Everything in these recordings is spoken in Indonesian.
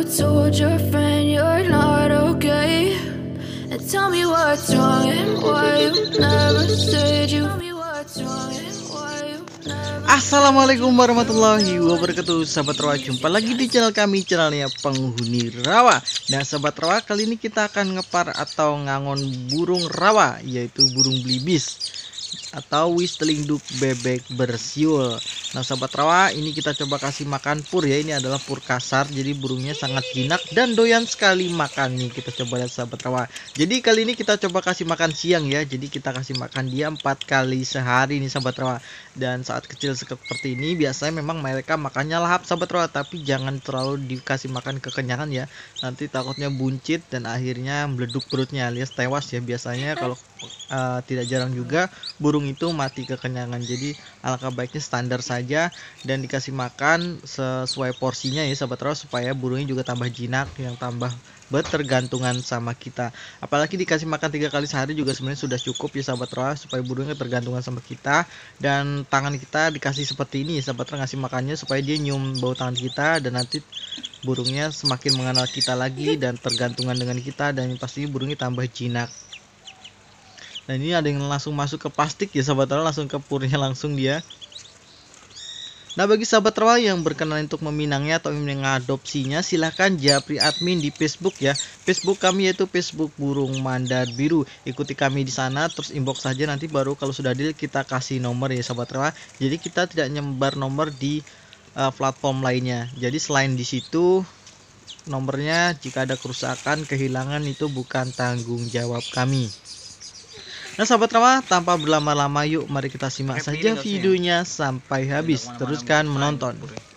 told your friend you're not okay? And tell me what's wrong and why you never said you. Tell me what's wrong and why you never. Assalamualaikum warahmatullahi wabarakatuh. Sahabat rawa, jumpa lagi di channel kami, channelnya Penghuni Rawa. Nah sahabat rawa, kali ini kita akan ngepar atau ngangon burung rawa, yaitu burung belibis atau wistelingduk bebek bersiul. Nah sahabat rawa, ini kita coba kasih makan pur ya. Ini adalah pur kasar, jadi burungnya sangat jinak dan doyan sekali makan nih. Kita coba lihat sahabat rawa. Jadi kali ini kita coba kasih makan siang ya. Jadi kita kasih makan dia 4 kali sehari nih sahabat rawa. Dan saat kecil seperti ini biasanya memang mereka makannya lahap sahabat rawa, tapi jangan terlalu dikasih makan kekenyangan ya. Nanti takutnya buncit dan akhirnya meleduk perutnya alias tewas ya. Biasanya kalau tidak jarang juga burung itu mati kekenyangan. Jadi alangkah baiknya standar saja dan dikasih makan sesuai porsinya ya sahabat rawa, supaya burungnya juga tambah jinak, yang tambah bertergantungan sama kita. Apalagi dikasih makan 3 kali sehari juga sebenarnya sudah cukup ya sahabat rawa, supaya burungnya tergantungan sama kita. Dan tangan kita dikasih seperti ini sahabat rawa, ngasih makannya supaya dia nyium bau tangan kita, dan nanti burungnya semakin mengenal kita lagi dan tergantungan dengan kita, dan pastinya burungnya tambah jinak. Nah ini ada yang langsung masuk ke plastik ya sahabat rawa, langsung ke purnya langsung dia. Nah bagi sahabat rawa yang berkenan untuk meminangnya atau mengadopsinya, silahkan japri admin di Facebook ya. Facebook kami yaitu Facebook Burung Mandar Biru. Ikuti kami di sana, terus inbox saja, nanti baru kalau sudah deal kita kasih nomor ya sahabat rawa. Jadi kita tidak nyebar nomor di platform lainnya. Jadi selain di situ nomornya, jika ada kerusakan, kehilangan, itu bukan tanggung jawab kami. Nah sahabat rawa, tanpa berlama-lama yuk mari kita simak saja videonya sampai habis. Teruskan menonton.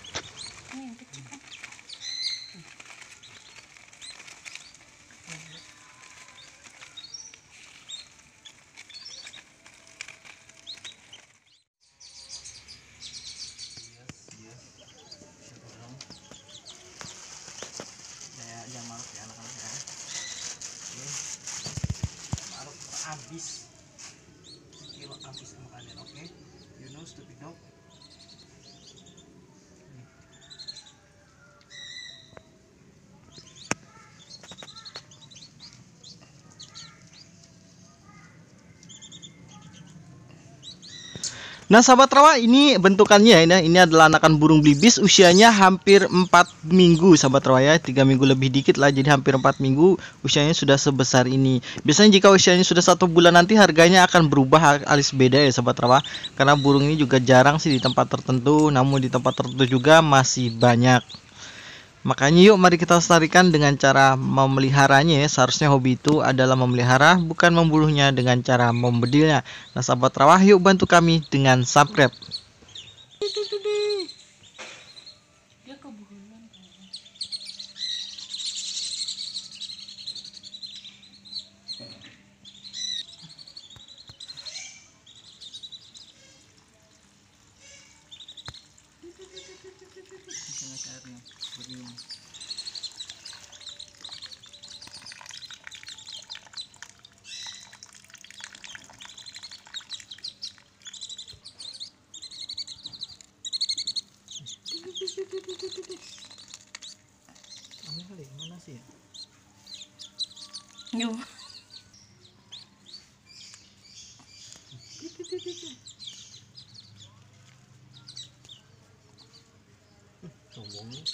Habis kilo habis sama kalian, oke? You know stupid dog. Nah sahabat rawa, ini bentukannya ya. Ini adalah anakan burung belibis, usianya hampir 4 minggu sahabat rawa ya. 3 minggu lebih dikit lah, jadi hampir 4 minggu usianya sudah sebesar ini. Biasanya jika usianya sudah 1 bulan nanti harganya akan berubah alias beda ya sahabat rawa. Karena burung ini juga jarang sih di tempat tertentu, namun di tempat tertentu juga masih banyak. Makanya yuk mari kita lestarikan dengan cara memeliharanya ya. Seharusnya hobi itu adalah memelihara, bukan membuluhnya dengan cara membedilnya. Nah sahabat rawa, yuk bantu kami dengan subscribe. Mana sih ya? Yo. Sombongnya.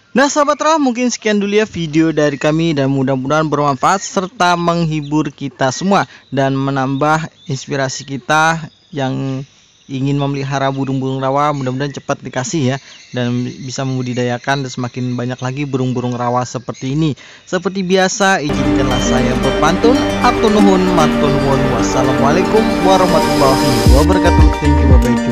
Nah sahabat rawa, mungkin sekian dulu ya video dari kami, dan mudah-mudahan bermanfaat serta menghibur kita semua dan menambah inspirasi kita yang ingin memelihara burung-burung rawa. Mudah-mudahan cepat dikasih ya, dan bisa membudidayakan dan semakin banyak lagi burung-burung rawa seperti ini. Seperti biasa, izinkanlah saya berpantun. Atur nuhun, matur nuwun. Wassalamualaikum warahmatullahi wabarakatuh. Thank you, bye-bye.